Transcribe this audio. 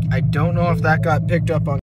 I don't know if that got picked up on